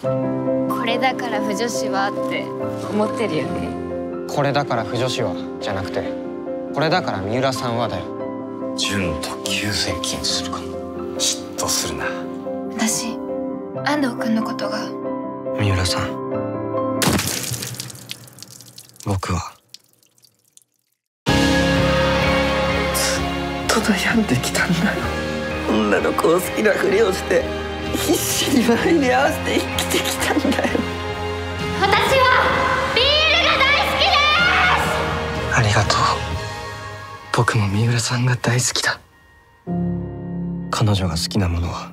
これだから腐女子はって思ってるよね。 これだから腐女子はじゃなくて、これだから三浦さんはだよ。 純と急接近するかも。嫉妬するな。 私安藤君のことが。 三浦さん、僕はずっと悩んできたんだよ。女の子を好きなふりをして必死に周りに合わせて生きてきたんだよ。 私はビールが大好きです。 ありがとう。僕も三浦さんが大好きだ。彼女が好きなものは